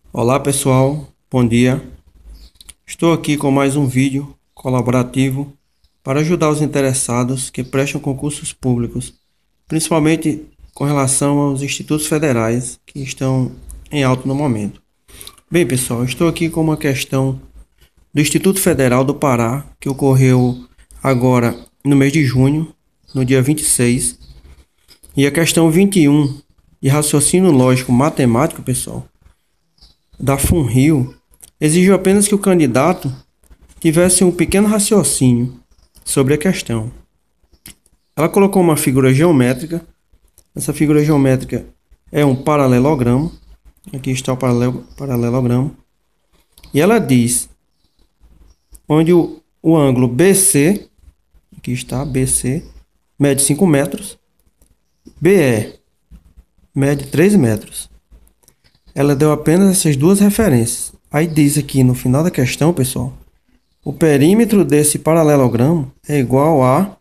Olá pessoal, bom dia. Estou aqui com mais um vídeo colaborativo para ajudar os interessados que prestam concursos públicos, principalmente com relação aos institutos federais que estão em alta no momento. Bem pessoal, estou aqui com uma questão do Instituto Federal do Pará, que ocorreu agora no mês de junho, no dia 26, e a questão 21 de raciocínio lógico matemático, pessoal, da FUNRIO, exigiu apenas que o candidato tivesse um pequeno raciocínio sobre a questão. Ela colocou uma figura geométrica. Essa figura geométrica é um paralelogramo. Aqui está o paralelogramo. E ela diz onde o ângulo BC, aqui está BC, mede 5 metros, BE mede 3 metros. Ela deu apenas essas duas referências. Aí diz aqui no final da questão, pessoal, o perímetro desse paralelogramo é igual a...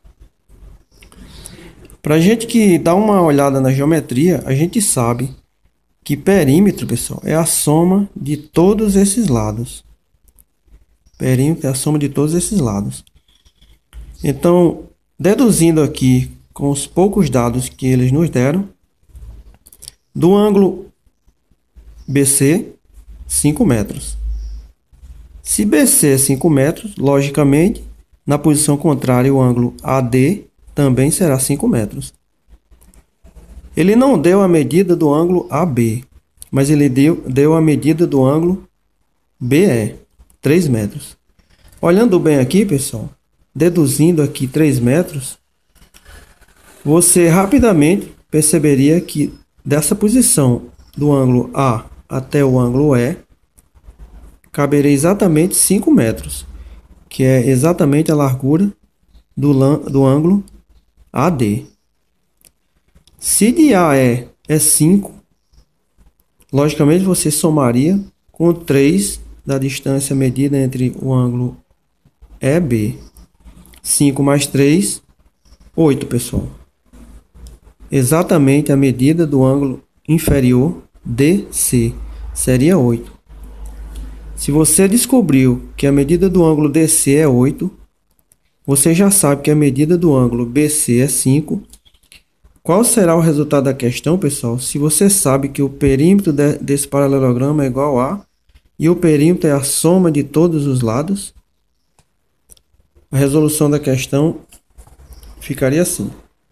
Para a gente que dá uma olhada na geometria, a gente sabe que perímetro, pessoal, é a soma de todos esses lados. Perímetro é a soma de todos esses lados. Então, deduzindo aqui com os poucos dados que eles nos deram, do ângulo BC, 5 metros. Se BC é 5 metros, logicamente, na posição contrária, o ângulo AD também será 5 metros. Ele não deu a medida do ângulo AB, mas ele deu a medida do ângulo BE, 3 metros. Olhando bem aqui, pessoal, deduzindo aqui 3 metros, você rapidamente perceberia que dessa posição do ângulo A até o ângulo E, caberia exatamente 5 metros, que é exatamente a largura do ângulo AD. Se de AE é 5, logicamente você somaria com 3 da distância medida entre o ângulo EB. 5 mais 3, 8, pessoal. Exatamente a medida do ângulo inferior DC seria 8. Se você descobriu que a medida do ângulo DC é 8, você já sabe que a medida do ângulo BC é 5. Qual será o resultado da questão, pessoal? Se você sabe que o perímetro desse paralelogramo é igual a e o perímetro é a soma de todos os lados, a resolução da questão ficaria assim: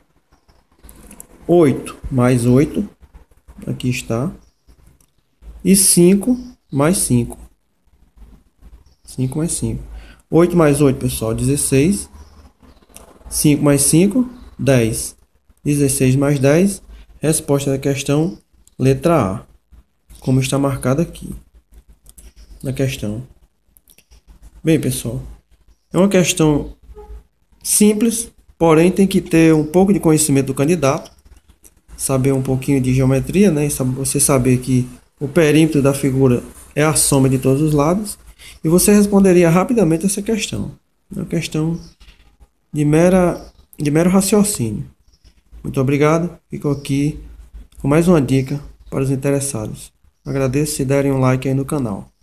8 mais 8, aqui está, e 5 mais 5. 5 mais 5. 8 mais 8, pessoal, 16. 5 mais 5, 10. 16 mais 10, resposta da questão, letra A, como está marcado aqui na questão. Bem, pessoal, é uma questão simples, porém tem que ter um pouco de conhecimento do candidato, saber um pouquinho de geometria, né? Você saber que o perímetro da figura é a soma de todos os lados, e você responderia rapidamente essa questão. É uma questão de mero raciocínio. Muito obrigado. Fico aqui com mais uma dica para os interessados. Agradeço se derem um like aí no canal.